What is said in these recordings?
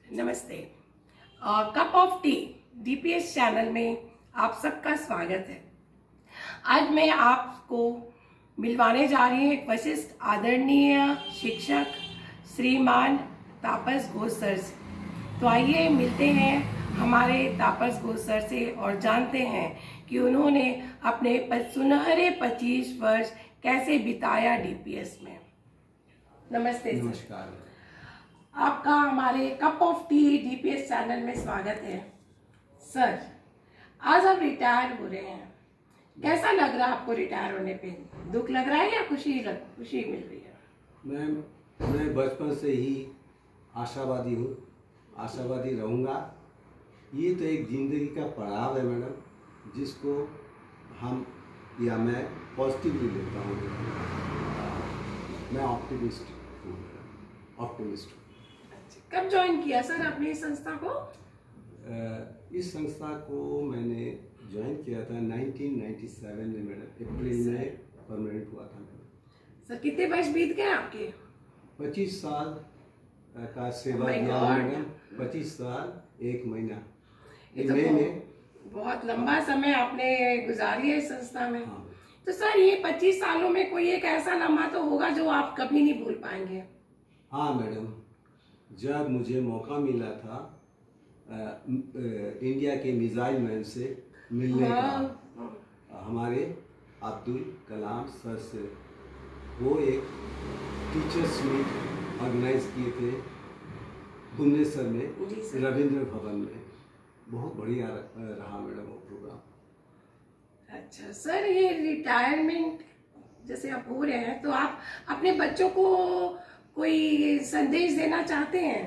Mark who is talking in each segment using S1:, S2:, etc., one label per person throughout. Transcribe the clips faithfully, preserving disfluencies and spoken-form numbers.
S1: नमस्ते। Cup of tea DPS channel में आप सबका स्वागत है। आज मैं आपको मिलवाने जा रही हूँ एक वरिष्ठ आदरणीय शिक्षक श्रीमान तापस घोष सर से। तो आइए मिलते हैं हमारे तापस घोष सर से और जानते हैं कि उन्होंने अपने सुनहरे पच्चीस वर्ष कैसे बिताया डीपीएस में। नमस्ते।
S2: नमस्कार।
S1: आपका हमारे cup of tea DPS channel में स्वागत है। सर, आज आप रिटायर हो रहे हैं, कैसा लग रहा है आपको रिटायर होने पे? दुख लग रहा है या खुशी लग खुशी मिल रही है?
S2: मैं मैं बचपन से ही आशावादी हूँ, आशावादी रहूँगा। ये तो एक ज़िंदगी का पड़ाव है मैडम, जिसको हम या मैं पॉजिटिवली लेता हूँ। मैं ऑप्टिमिस्ट हूँ, ऑप्टिमिस्ट हूँ।
S1: कब ज्वाइन किया सर आपने इस संस्था को?
S2: इस संस्था को मैंने ज्वाइन किया था उन्नीस सौ सत्तानवे में मैडम, अप्रैल में परमानेंट हुआ था मैडम।
S1: सर कितने वर्ष बीत गए आपके?
S2: पच्चीस साल का सेवा किया मैडम, पच्चीस साल एक महीना।
S1: ये तो
S2: में
S1: बहुत लंबा समय आपने गुजारी है इस संस्था में।
S2: हाँ।
S1: तो सर ये पच्चीस सालों में कोई एक ऐसा लम्हा तो होगा जो आप कभी नहीं भूल पाएंगे?
S2: हाँ मैडम, जब मुझे मौका मिला था आ, आ, इंडिया के मिसाइल मैन से मिलने का, हमारे अब्दुल कलाम सर से, वो एक टीचर्स मीट ऑर्गेनाइज किए थे भुवनेश्वर में, रविंद्र भवन में। बहुत बढ़िया रहा मैडम वो प्रोग्राम।
S1: अच्छा सर, ये रिटायरमेंट जैसे आप हो रहे हैं, तो आप अपने बच्चों को कोई संदेश देना चाहते हैं?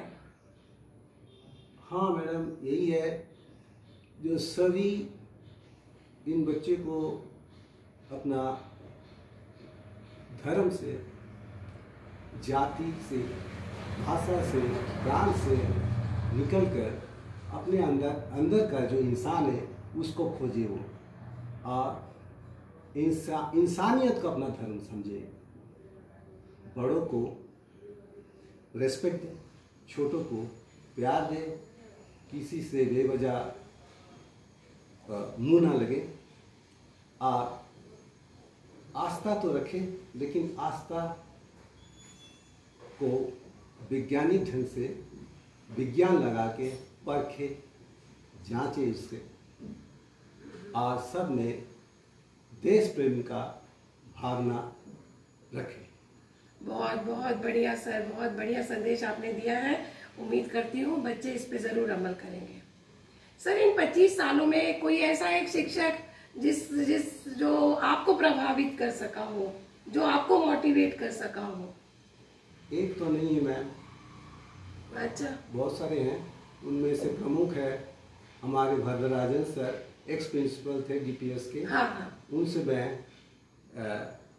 S2: हाँ मैडम, यही है जो सभी इन बच्चे को अपना धर्म से, जाति से, भाषा से, प्रांत से निकलकर अपने अंदर अंदर का जो इंसान है उसको खोजे वो, और इंसा, इंसानियत को अपना धर्म समझे। बड़ों को रेस्पेक्ट दे, छोटों को प्यार दे, किसी से बेवजह मुंह ना लगे, और आस्था तो रखे, लेकिन आस्था को वैज्ञानिक ढंग से विज्ञान लगा के परखे, जांचे इससे, और सब में देश प्रेम का भावना रखे।
S1: बहुत बहुत बढ़िया सर, बहुत बढ़िया संदेश आपने दिया है। उम्मीद करती हूँ बच्चे इस पे जरूर अमल करेंगे। सर, इन पच्चीस सालों में कोई ऐसा एक शिक्षक जिस जिस जो आपको प्रभावित कर सका हो, जो आपको मोटिवेट कर सका हो?
S2: एक तो नहीं है मैम,
S1: अच्छा,
S2: बहुत सारे हैं। उनमें से प्रमुख है हमारे भद्रराजन सर, एक्स प्रिंसिपल थे डीपीएस के।
S1: हाँ हाँ।
S2: उनसे मैं आ,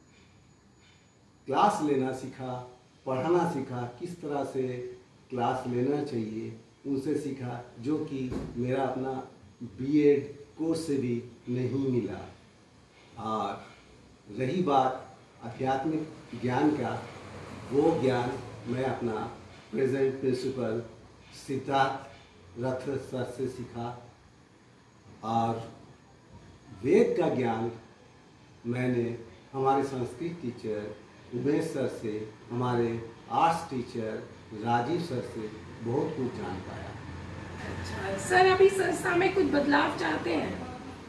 S2: क्लास लेना सीखा, पढ़ाना सीखा, किस तरह से क्लास लेना चाहिए उनसे सीखा, जो कि मेरा अपना बीएड कोर्स से भी नहीं मिला। और रही बात आध्यात्मिक ज्ञान का, वो ज्ञान मैं अपना प्रेजेंट प्रिंसिपल सिद्धार्थ रथ सर से सीखा। और वेद का ज्ञान मैंने हमारे संस्कृत टीचर उमेश सर से, हमारे आर्ट्स टीचर राजीव सर से बहुत कुछ जान पाया।
S1: अच्छा सर, अभी संस्था में कुछ बदलाव चाहते हैं?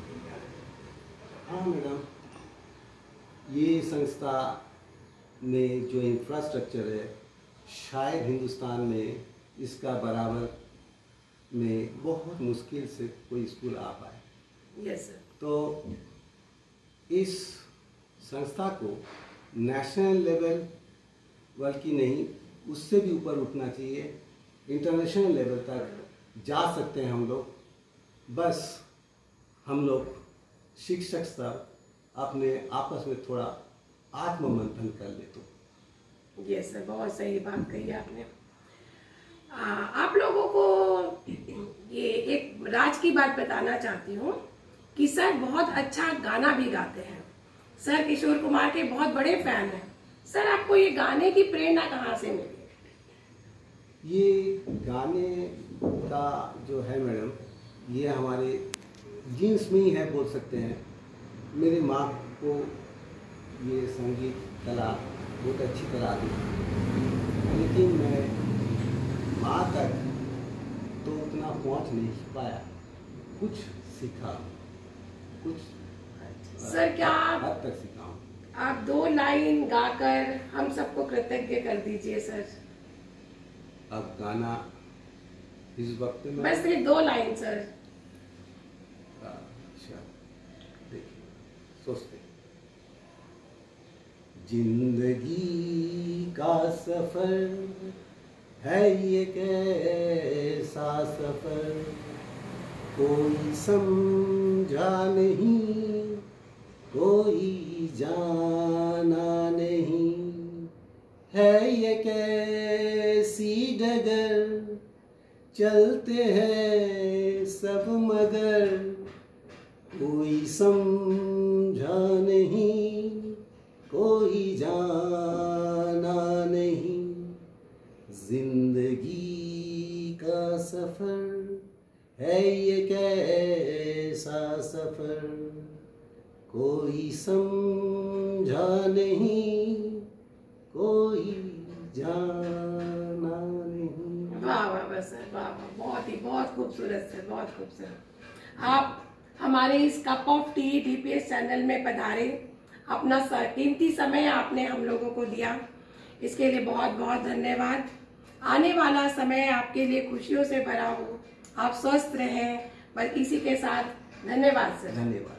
S2: हाँ मैडम, ये संस्था में जो इंफ्रास्ट्रक्चर है, शायद हिंदुस्तान में इसका बराबर में बहुत मुश्किल से कोई स्कूल आ पाए।
S1: Yes sir.
S2: तो इस संस्था को नेशनल लेवल बल्कि नहीं, उससे भी ऊपर उठना चाहिए। इंटरनेशनल लेवल तक जा सकते हैं हम लोग। बस हम लोग शिक्षक सब अपने आपस में थोड़ा आत्ममंथन कर ले तो।
S1: यस सर, बहुत सही बात कही आपने। आ, आप लोगों को ये एक राज की बात बताना चाहती हूँ कि सर बहुत अच्छा गाना भी गाते हैं। सर किशोर कुमार के बहुत बड़े फैन हैं। सर, आपको ये गाने की प्रेरणा कहाँ से मिली?
S2: ये गाने का जो है मैडम, ये हमारे जीन्स में ही है बोल सकते हैं। मेरी माँ को ये संगीत कला बहुत अच्छी तरह आती थी, लेकिन मैं माँ तक तो उतना पहुँच नहीं पाया। कुछ सीखा, कुछ
S1: सर क्या आप
S2: हद तक सीखा हूँ।
S1: आप दो लाइन गाकर हम सबको कृतज्ञ कर दीजिए सर।
S2: अब गाना इस वक्त में
S1: बस सिर्फ दो लाइन सर।
S2: अच्छा देखिए, सोचते जिंदगी का सफर है ये कैसा सफर, कोई समझा नहीं, कोई जाना नहीं, है ये कैसी डगर, चलते हैं सब मगर, कोई समझा नहीं, कोई जाना नहीं। जिंदगी का सफर है ये कैसा सफर, कोई समझा नहीं, कोई जाना नहीं।
S1: वाह वाह वाह सर, वाह वाह, बहुत ही बहुत खूबसूरत सर, बहुत खूबसूरत। आप हमारे इस cup of tea DPS channel में पधारे, अपना कीमती समय आपने हम लोगों को दिया, इसके लिए बहुत बहुत धन्यवाद। आने वाला समय आपके लिए खुशियों से भरा हो, आप स्वस्थ रहें, बस इसी के साथ धन्यवाद सर।
S2: धन्यवाद।